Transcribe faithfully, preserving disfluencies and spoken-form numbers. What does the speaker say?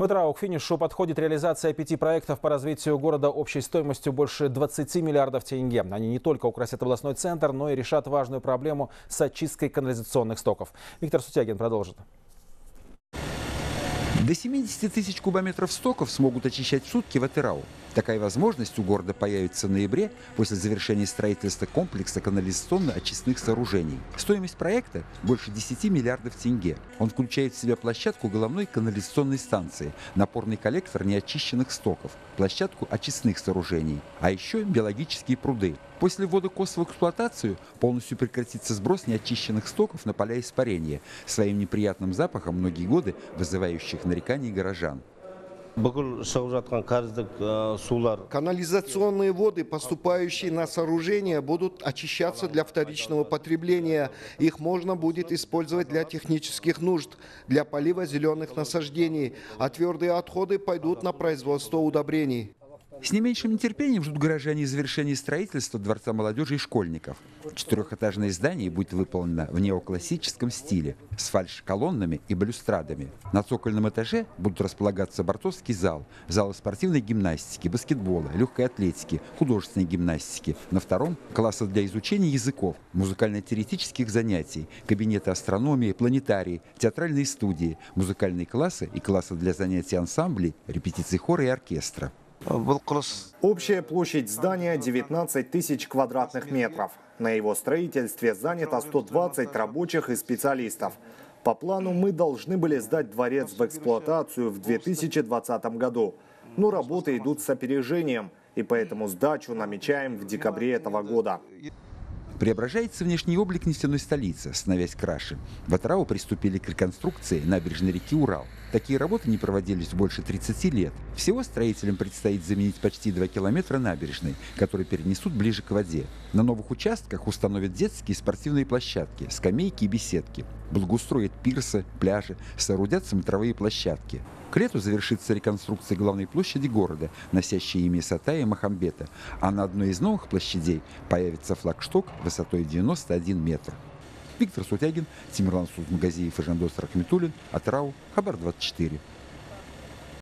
В Атырау к финишу подходит реализация пяти проектов по развитию города общей стоимостью больше двадцати миллиардов тенге. Они не только украсят областной центр, но и решат важную проблему с очисткой канализационных стоков. Виктор Сутягин продолжит. До семидесяти тысяч кубометров стоков смогут очищать в сутки в Атырау. Такая возможность у города появится в ноябре после завершения строительства комплекса канализационно-очистных сооружений. Стоимость проекта больше десяти миллиардов тенге. Он включает в себя площадку головной канализационной станции, напорный коллектор неочищенных стоков, площадку очистных сооружений, а еще биологические пруды. После ввода КОС в эксплуатацию полностью прекратится сброс неочищенных стоков на поля испарения, своим неприятным запахом многие годы вызывающих нареканий горожан. Канализационные воды, поступающие на сооружения, будут очищаться для вторичного потребления. Их можно будет использовать для технических нужд, для полива зеленых насаждений, а твердые отходы пойдут на производство удобрений. С не меньшим нетерпением ждут горожане завершения строительства Дворца молодежи и школьников. Четырехэтажное здание будет выполнено в неоклассическом стиле, с фальш-колоннами и балюстрадами. На цокольном этаже будут располагаться борцовский зал, залы спортивной гимнастики, баскетбола, легкой атлетики, художественной гимнастики. На втором – классы для изучения языков, музыкально-теоретических занятий, кабинеты астрономии, планетарии, театральные студии, музыкальные классы и классы для занятий ансамблей, репетиций хора и оркестра. Общая площадь здания девятнадцать тысяч квадратных метров. На его строительстве занято сто двадцать рабочих и специалистов. По плану мы должны были сдать дворец в эксплуатацию в две тысячи двадцатом году. Но работы идут с опережением, и поэтому сдачу намечаем в декабре этого года. Преображается внешний облик нефтяной столицы, становясь краше. В Атырау приступили к реконструкции набережной реки Урал. Такие работы не проводились больше тридцати лет. Всего строителям предстоит заменить почти два километра набережной, которые перенесут ближе к воде. На новых участках установят детские и спортивные площадки, скамейки и беседки. Благоустроят пирсы, пляжи, соорудят смотровые площадки. К лету завершится реконструкция главной площади города, носящей имя Сатая Махамбета, а на одной из новых площадей появится флагшток высотой девяносто один метр. Виктор Сутягин, Тимирлан Сузмагазиев и Жандос Рахметуллин, Атырау, Хабар двадцать четыре.